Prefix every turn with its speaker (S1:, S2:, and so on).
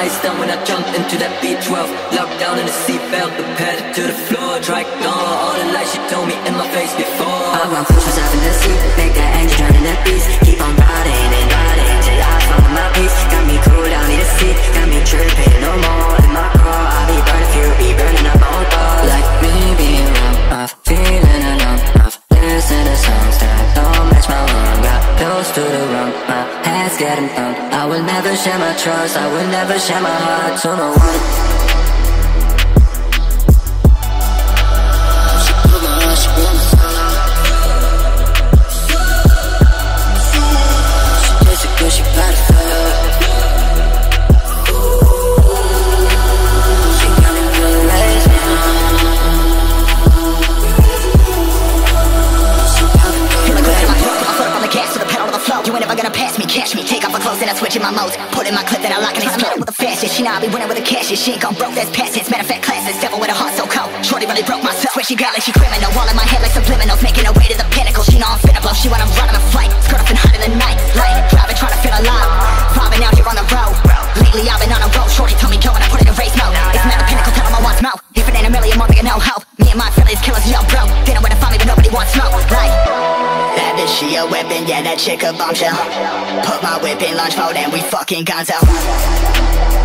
S1: eyes down when I jumped into that B12. Locked down in the seatbelt, the pedal to the floor. Dragged on all the lies she told me in my face before.
S2: I wanna push myself in the seat, make that engine turn in the beast. Keep on riding and riding till I find my peace. Got me cool down, need a seat, got me tripping no more. In my car, I'll be burning fuel, be burning up all thoughts. Like me being wrong, I'm feeling alone. I've listened to songs that don't match my own. Got close to the wrong, my head's getting thumped. I will never share my trust, I will never share my heart to no one.
S3: Catch me, take off my clothes and I switch in my modes. Put in my clip that I lock and explode with the fastest. She know I be winning with the cash. She ain't gon' broke, that's past tense. Matter of fact, classes, devil with a heart so cold. Shorty really broke my soul. Swear she got like she criminal. All in my head like subliminals, making her way to the pinnacle. She know I'm finna blow. She wanna run on a flight. Skirt off and hot in the night. Light, driving, trying to feel alive. Vibing out here on the road. Lately I've been on a road. Shorty told me go and I put it in race mode. It's not a pinnacle, tell them I want smoke. If it ain't a million, more nigga no hope. Me and my affiliates killers, yo bro. They know where to find me, but nobody wants smoke. Like that bitch, she a weapon, yeah, that chick a bombshell. Put my whip in launch mode and we fucking gonzo.